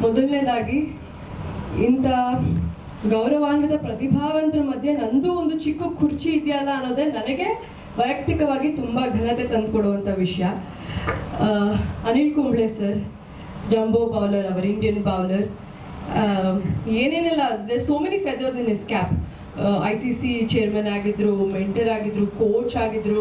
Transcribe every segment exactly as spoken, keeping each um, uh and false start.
ಮೊದಲನೇದಾಗಿ ಇಂಥ ಗೌರವಾನ್ವಿತ ಪ್ರತಿಭಾವಂತರ ಮಧ್ಯೆ ನಂದು ಒಂದು ಚಿಕ್ಕ ಕುರ್ಚಿ ಇದೆಯಲ್ಲ ಅನ್ನೋದೇ ನನಗೆ ವೈಯಕ್ತಿಕವಾಗಿ ತುಂಬ ಘನತೆ ತಂದುಕೊಡುವಂಥ ವಿಷಯ. Anil Kumble sir, jumbo bowler, our Indian bowler, ಏನೇನೆಲ್ಲ they so many feathers in his cap. I C C chairman ಆಗಿದ್ರು, ಮೆಂಟರ್ ಆಗಿದ್ರು, ಕೋಚ್ ಆಗಿದ್ರು.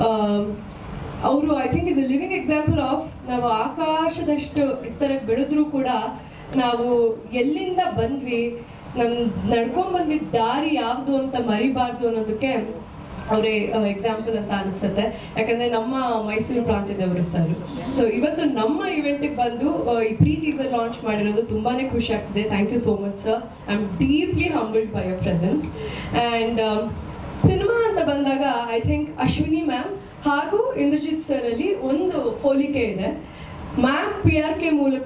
ಅವರು I think is a living example of ನಾವು ಆಕಾಶದಷ್ಟು ಎತ್ತರಕ್ಕೆ ಬೆಳೆದ್ರೂ ಕೂಡ ನಾವು ಎಲ್ಲಿಂದ ಬಂದ್ವಿ, ನಮ್ಮ ನಡ್ಕೊಂಡು ಬಂದಿದ್ದ ದಾರಿ ಯಾವುದು ಅಂತ ಮರಿಬಾರ್ದು ಅನ್ನೋದಕ್ಕೆ ಅವರೇ ಎಕ್ಸಾಂಪಲ್ ಅಂತ ಅನಿಸುತ್ತೆ. ಯಾಕಂದರೆ ನಮ್ಮ ಮೈಸೂರು ಪ್ರಾಂತ್ಯದವರು ಸರ್. ಸೊ ಇವತ್ತು ನಮ್ಮ ಇವೆಂಟಿಗೆ ಬಂದು ಈ ಪ್ರೀ ಟೀಸರ್ ಲಾಂಚ್ ಮಾಡಿರೋದು ತುಂಬಾ ಖುಷಿ ಆಗ್ತಿದೆ. Thank you so much sir. I am deeply humbled by your presence. And cinema ಅಂತ ಬಂದಾಗ ಐ ಥಿಂಕ್ ಅಶ್ವಿನಿ ಮ್ಯಾಮ್ ಹಾಗೂ ಇಂದ್ರಜಿತ್ ಸರ್ ಅಲ್ಲಿ ಒಂದು ಹೋಲಿಕೆ ಇದೆ. ಮ್ಯಾಮ್ ಪಿ ಆರ್ ಕೆ ಮೂಲಕ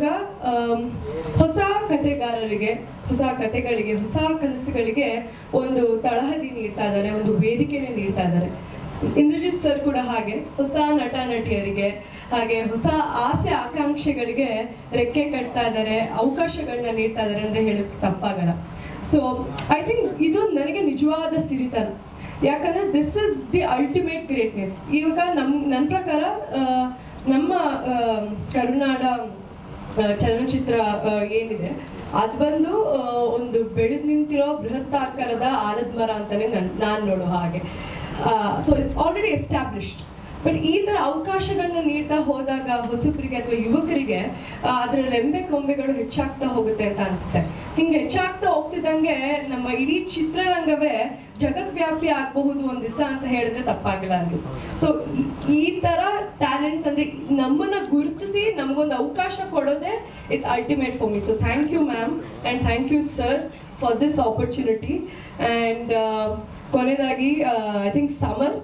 ಹೊಸ ಕಥೆಗಾರರಿಗೆ, ಹೊಸ ಕಥೆಗಳಿಗೆ, ಹೊಸ ಕನಸುಗಳಿಗೆ ಒಂದು ತಳಹದಿ ನೀಡ್ತಾ ಇದ್ದಾರೆ, ಒಂದು ವೇದಿಕೆನೇ ನೀಡ್ತಾ ಇದ್ದಾರೆ. ಇಂದ್ರಜಿತ್ ಸರ್ ಕೂಡ ಹಾಗೆ ಹೊಸ ನಟ ನಟಿಯರಿಗೆ, ಹಾಗೆ ಹೊಸ ಆಸೆ ಆಕಾಂಕ್ಷೆಗಳಿಗೆ ರೆಕ್ಕೆ ಕಟ್ತಾ ಇದ್ದಾರೆ, ಅವಕಾಶಗಳನ್ನ ನೀಡ್ತಾ ಇದ್ದಾರೆ ಅಂದರೆ ಹೇಳೋಕ್ಕೆ ತಪ್ಪಾಗಲ್ಲ. ಸೊ ಐ ಥಿಂಕ್ ಇದು ನನಗೆ ನಿಜವಾದ ಸಿರಿತನ. ಯಾಕಂದರೆ this is the ultimate greatness. ಇವಾಗ ನಮ್ಮ ನನ್ನ ಪ್ರಕಾರ ನಮ್ಮ ಕರುನಾಡ ಚಲನಚಿತ್ರ ಏನಿದೆ ಅದು ಬಂದು ಒಂದು ಬೆಳೆದು ನಿಂತಿರೋ ಬೃಹತ್ತಾಕಾರದ ಆಲದ ಮರ ಅಂತಲೇ ನನ್ ನಾನು ನೋಡೋ ಹಾಗೆ. So it's already established. But ಈ ಥರ ಅವಕಾಶಗಳನ್ನ ನೀಡ್ತಾ ಹೋದಾಗ ಹೊಸಬರಿಗೆ ಅಥವಾ ಯುವಕರಿಗೆ ಅದರ ರೆಂಬೆ ಕೊಂಬೆಗಳು ಹೆಚ್ಚಾಗ್ತಾ ಹೋಗುತ್ತೆ ಅಂತ ಅನಿಸುತ್ತೆ. ಹಿಂಗೆ ಹೆಚ್ಚಾಗ್ತಾ ಹೋಗ್ತಿದ್ದಂಗೆ ನಮ್ಮ ಇಡೀ ಚಿತ್ರರಂಗವೇ ಜಗದ್ವ್ಯಾಪಿ ಆಗಬಹುದು ಒಂದು ದಿವಸ ಅಂತ ಹೇಳಿದ್ರೆ ತಪ್ಪಾಗಲ್ಲ ಅದು. ಸೊ ಈ ಥರ ಟ್ಯಾಲೆಂಟ್ಸ್ ಅಂದರೆ ನಮ್ಮನ್ನು ಗುರುತಿಸಿ ನಮಗೊಂದು ಅವಕಾಶ ಕೊಡೋದೇ it's ultimate for me. So thank you ma'am and thank you sir for this opportunity. And ಕೊನೆಯದಾಗಿ ಐ ಥಿಂಕ್ ಸಮರ್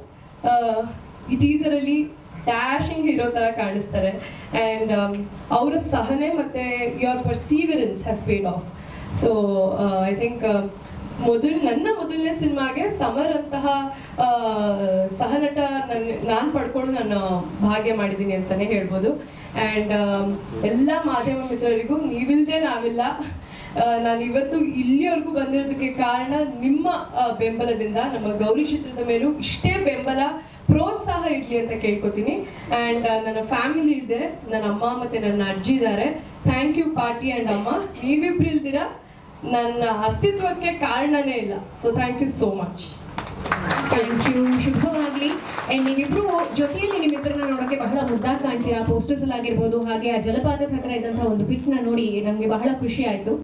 ಈ ಟೀಸರಲ್ಲಿ ಡ್ಯಾಶಿಂಗ್ ಹೀರೋ ಥರ ಕಾಣಿಸ್ತಾರೆ. ಆ್ಯಂಡ್ ಅವರ ಸಹನೆ ಮತ್ತು your perseverance has paid off. So I think ಮೊದಲು ನನ್ನ ಮೊದಲನೇ ಸಿನಿಮಾಗೆ ಸಮರ್ ಅಂತಹ ಸಹನಟ ನನ್ನ ನಾನು ಪಡ್ಕೊಂಡು ನಾನು ಭಾಗ್ಯ ಮಾಡಿದ್ದೀನಿ ಅಂತಲೇ ಹೇಳ್ಬೋದು. ಆ್ಯಂಡ್ ಎಲ್ಲ ಮಾಧ್ಯಮ ಮಿತ್ರರಿಗೂ ನೀವಿಲ್ಲದೆ ನಾವಿಲ್ಲ. ನಾನು ಇವತ್ತು ಇಲ್ಲಿವರೆಗೂ ಬಂದಿರೋದಕ್ಕೆ ಕಾರಣ ನಿಮ್ಮ ಬೆಂಬಲದಿಂದ. ನಮ್ಮ ಗೌರಿ ಚಿತ್ರದ ಮೇಲೂ ಇಷ್ಟೇ ಬೆಂಬಲ, ಪ್ರೋತ್ಸಾಹ ಇರಲಿ ಅಂತ ಕೇಳ್ಕೊತೀನಿ. ಆ್ಯಂಡ್ ನನ್ನ ಫ್ಯಾಮಿಲಿ ಇದೆ, ನನ್ನ ಅಮ್ಮ ಮತ್ತು ನನ್ನ ಅಜ್ಜಿ ಇದ್ದಾರೆ. ಥ್ಯಾಂಕ್ ಯು ಪಾರ್ಟಿ ಆ್ಯಂಡ್ ಅಮ್ಮ. ನೀವಿಬ್ರು ಇಲ್ದಿರ ನನ್ನ ಅಸ್ತಿತ್ವಕ್ಕೆ ಕಾರಣನೇ ಇಲ್ಲ. So thank you so much. Thank you. ಶುಭವಾಗಲಿ. ಆ್ಯಂಡ್ ನೀವಿಬ್ರು ಜೊತೆಯಲ್ಲಿ ನಿಮ್ಮ ಮಿತ್ರನ ನೋಡೋಕ್ಕೆ ಬಹಳ ಮುದ್ದಾಗಿ ಕಾಣ್ತೀರಾ. ಪೋಸ್ಟರ್ಸ್ ಅಲ್ಲಿ ಆಗಿರ್ಬೋದು, ಹಾಗೆ ಆ ಜಲಪಾತದ ಹತ್ರ ಇದ್ದಂಥ ಒಂದು ಪಿಕ್ನ ನೋಡಿ ನಮಗೆ ಬಹಳ ಖುಷಿ ಆಯಿತು.